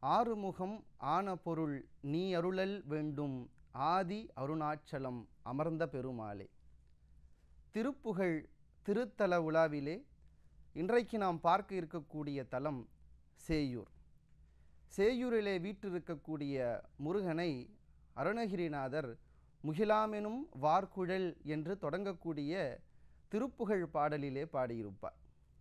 ஆறுமுகம் ஆன பொருள் நீ அருளல் வேண்டும் ஆதி அருணாச்சலம் அமர்ந்த பெருமாளே. திருப்புகழ் திருத்தல உலாவிலே இன்றைக்கு நாம் பார்க்க இருக்கக்கூடிய தலம் சேயூர். சேயூரிலே வீற்றிருக்கக்கூடிய முருகனை அருணகிரிநாதர் முகிலாமெனும் வார்குழல் என்று தொடங்கக்கூடிய திருப்புகழ் பாடலிலே பாடியிருப்பார்.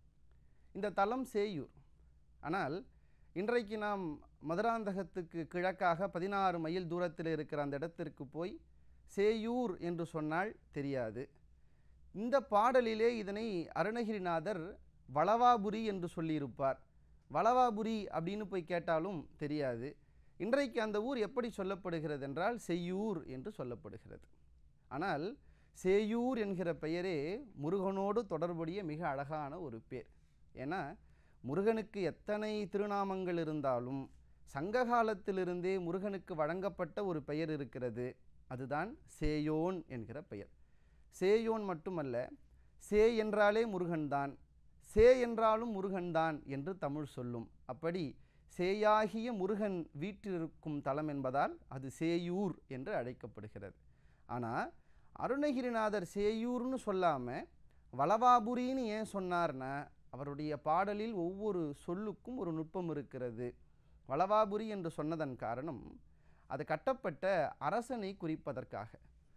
இந்த தலம் சேயூர். ஆனால் இன்றைக்கு நாம் மதுராந்தகத்துக்கு கிழக்காக 16 மைல் தூரத்தில் இருக்கிற அந்த இடத்திற்கு போய் சேயூர் என்று சொன்னால் தெரியாது. இந்த பாடலிலே இதனை அருணகிரிநாதர் வளவாபுரி என்று சொல்லியிருப்பார். வளவாபுரி அப்படின்னு போய் கேட்டாலும் தெரியாது. இன்றைக்கு அந்த ஊர் எப்படி சொல்லப்படுகிறது என்றால் செய்யூர் என்று சொல்லப்படுகிறது. ஆனால் சேயூர் என்கிற பெயரே முருகனோடு தொடர்புடைய மிக அழகான ஒரு பேர். ஏன்னா முருகனுக்கு எத்தனை திருநாமங்கள் இருந்தாலும் சங்க காலத்திலிருந்தே முருகனுக்கு வழங்கப்பட்ட ஒரு பெயர் இருக்கிறது. அதுதான் சேயோன் என்கிற பெயர். சேயோன் மட்டுமல்ல, சே என்றாலே முருகன்தான், சே என்றாலும் முருகன்தான் என்று தமிழ் சொல்லும். அப்படி சேயாகிய முருகன் வீற்றிருக்கும் தலம் என்பதால் அது சேயூர் என்று அழைக்கப்படுகிறது. ஆனால் அருணகிரிநாதர் சேயூர்னு சொல்லாமல் வளவாபுரின்னு ஏன் சொன்னார்னா, அவருடைய பாடலில் ஒவ்வொரு சொல்லுக்கும் ஒரு நுட்பம் இருக்கிறது. வளவாபுரி என்று சொன்னதன் காரணம் அது கட்டப்பட்ட அரசனை குறிப்பதற்காக.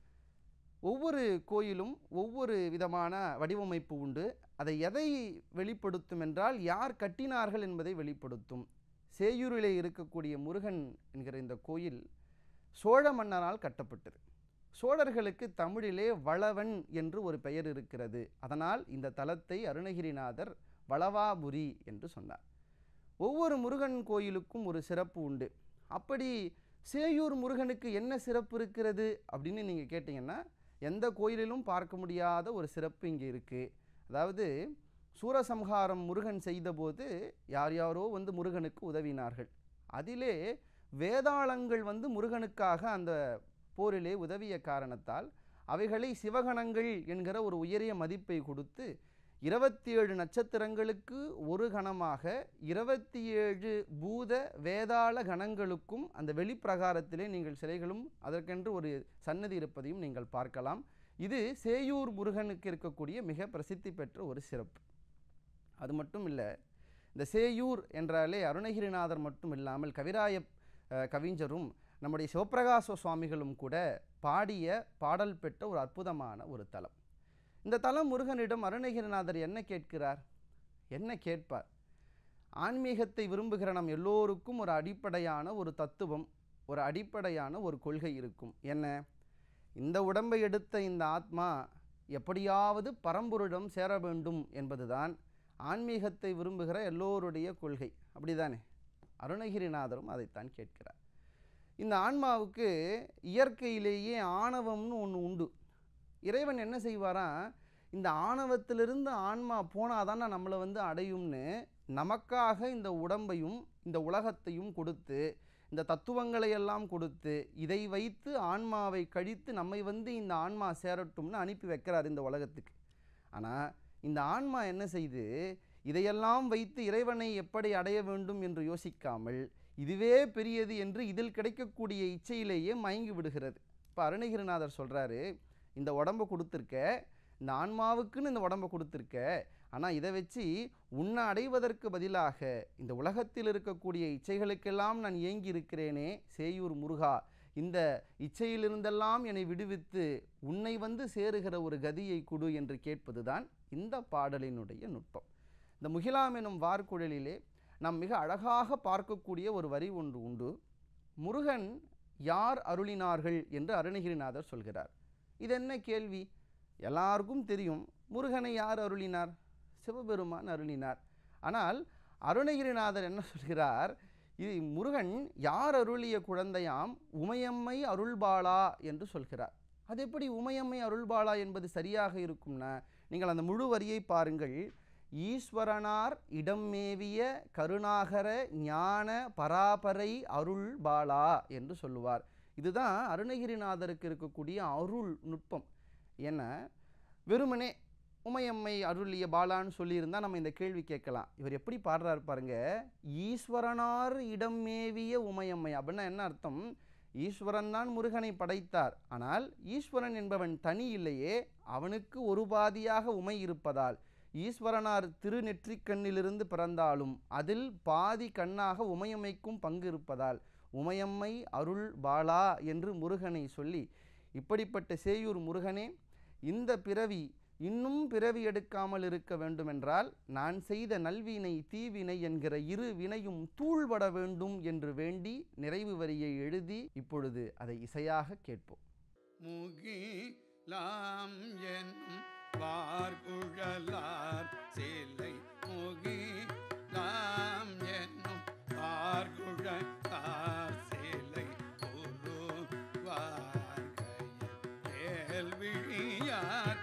ஒவ்வொரு கோயிலும் ஒவ்வொரு விதமான வடிவமைப்பு உண்டு. அதை எதை வெளிப்படுத்தும் என்றால் யார் கட்டினார்கள் என்பதை வெளிப்படுத்தும். சேயூரிலே இருக்கக்கூடிய முருகன் என்கிற இந்த கோயில் சோழ மன்னரால் கட்டப்பட்டது. சோழர்களுக்கு தமிழிலே வளவன் என்று ஒரு பெயர் இருக்கிறது. அதனால் இந்த தலத்தை அருணகிரிநாதர் வளவாபுரி என்று சொன்னார். ஒவ்வொரு முருகன் கோயிலுக்கும் ஒரு சிறப்பு உண்டு. அப்படி சேயூர் முருகனுக்கு என்ன சிறப்பு இருக்கிறது அப்படின்னு நீங்கள் கேட்டிங்கன்னா, எந்த கோயிலிலும் பார்க்க முடியாத ஒரு சிறப்பு இங்கே இருக்குது. அதாவது சூரசம்ஹாரம் முருகன் செய்தபோது யார் யாரோ வந்து முருகனுக்கு உதவினார்கள். அதிலே வேதாளங்கள் வந்து முருகனுக்காக அந்த போரிலே உதவிய காரணத்தால் அவைகளை சிவகணங்கள் என்கிற ஒரு உயரிய மதிப்பை கொடுத்து 27 நட்சத்திரங்களுக்கு ஒரு கணமாக 27 பூத வேதாள கணங்களுக்கும் அந்த வெளிப்பிரகாரத்திலே நீங்கள் சிலைகளும் அதற்கென்று ஒரு சன்னதி இருப்பதையும் நீங்கள் பார்க்கலாம். இது சேயூர் முருகனுக்கு இருக்கக்கூடிய மிக பிரசித்தி பெற்ற ஒரு சிறப்பு. அது மட்டும் இல்லை, இந்த சேயூர் என்றாலே அருணகிரிநாதர் மட்டும் இல்லாமல் கவிராய கவிஞரும் நம்முடைய சிவப்பிரகாச சுவாமிகளும் கூட பாடிய பாடல் பெற்ற ஒரு அற்புதமான ஒரு தலம். இந்த தலம் முருகனிடம் அருணகிரிநாதர் என்ன கேட்கிறார், என்ன கேட்பார்? ஆன்மீகத்தை விரும்புகிற நம் எல்லோருக்கும் ஒரு அடிப்படையான ஒரு தத்துவம், ஒரு அடிப்படையான ஒரு கொள்கை இருக்கும். என்ன? இந்த உடம்பை எடுத்த இந்த ஆத்மா எப்படியாவது பரம்பொருளிடம் சேர வேண்டும் என்பதுதான் ஆன்மீகத்தை விரும்புகிற எல்லோருடைய கொள்கை. அப்படிதானே? அருணகிரிநாதரும் அதைத்தான் கேட்கிறார். இந்த ஆன்மாவுக்கு இயற்கையிலேயே ஆணவம்னு ஒன்று உண்டு. இறைவன் என்ன செய்வாரா, இந்த ஆணவத்திலிருந்து ஆன்மா போனாதான் நம்மளை வந்து அடையும்னு நமக்காக இந்த உடம்பையும் இந்த உலகத்தையும் கொடுத்து, இந்த தத்துவங்களை எல்லாம் கொடுத்து, இதை வைத்து ஆன்மாவை கழித்து நம்மை வந்து இந்த ஆன்மா சேரட்டும்னு அனுப்பி வைக்கிறார் இந்த உலகத்துக்கு. ஆனால் இந்த ஆன்மா என்ன செய்து, இதையெல்லாம் வைத்து இறைவனை எப்படி அடைய வேண்டும் என்று யோசிக்காமல் இதுவே பெரியது என்று இதில் கிடைக்கக்கூடிய இச்சையிலேயே மயங்கி விடுகிறது. இப்போ அருணகிரிநாதர் சொல்கிறாரு, இந்த உடம்பை கொடுத்துருக்க, இந்த ஆன்மாவுக்குன்னு இந்த உடம்பை கொடுத்துருக்க, ஆனால் இதை வச்சு உன்னை அடைவதற்கு பதிலாக இந்த உலகத்தில் இருக்கக்கூடிய இச்சைகளுக்கெல்லாம் நான் ஏங்கி இருக்கிறேனே சேயூர் முருகா, இந்த இச்சையிலிருந்தெல்லாம் என்னை விடுவித்து உன்னை வந்து சேருகிற ஒரு கதியை கொடு என்று கேட்பது தான் இந்த பாடலினுடைய நுட்பம். இந்த முகிலாமெனும் வார்குழலிலே நாம் மிக அழகாக பார்க்கக்கூடிய ஒரு வரி ஒன்று உண்டு. முருகன் யார் அருளினார்கள் என்று அருணகிரிநாதர் சொல்கிறார். இது என்ன கேள்வி? எல்லாருக்கும் தெரியும், முருகனை யார் அருளினார்? சிவபெருமான் அருளினார். ஆனால் அருணகிரிநாதர் என்ன சொல்கிறார், இது முருகன் யார் அருளிய குழந்தையாம் உமையம்மை அருள்பாளா என்று சொல்கிறார். அது எப்படி உமையம்மை அருள்பாளா என்பது சரியாக இருக்கும்னா, நீங்கள் அந்த முழு வரியை பாருங்கள். ஈஸ்வரனார் இடம் மேவிய கருணாகர ஞான பராபரை அருள் பாலா என்று சொல்லுவார். இதுதான் அருணகிரிநாதருக்கு இருக்கக்கூடிய அருள் நுட்பம். ஏன்னா வெறுமனே உமையம்மை அருளிய பாலான்னு சொல்லியிருந்தா நம்ம இந்த கேள்வி கேட்கலாம். இவர் எப்படி பாடுறாரு பாருங்க, ஈஸ்வரனார் இடம் மேவிய உமையம்மை. அப்படின்னா என்ன அர்த்தம்? ஈஸ்வரன் தான் முருகனை படைத்தார். ஆனால் ஈஸ்வரன் என்பவன் தனி இல்லையே, அவனுக்கு ஒரு பாதியாக உமை இருப்பதால் ஈஸ்வரனார் திருநெற்றிக் கண்ணிலிருந்து பிறந்தாலும் அதில் பாதி கண்ணாக உமையம்மைக்கும் பங்கு இருப்பதால் உமையம்மை அருள் பாலா என்று முருகனை சொல்லி, இப்படிப்பட்ட சேயூர் முருகனே, இந்த பிறவி இன்னும் பிறவி எடுக்காமல் இருக்க வேண்டுமென்றால் நான் செய்த நல்வினை தீவினை என்கிற இரு வினையும் தூள்பட வேண்டும் என்று வேண்டி நிறைவு வரியை எழுதி இப்பொழுது அதை இசையாக கேட்போம். முகிலாம் என்னும் பார்குழலார் சேலை, முகிலாம் என்னும் பார்குழலார் சேலை, ஒரு வார்கையில் கேள்வியார்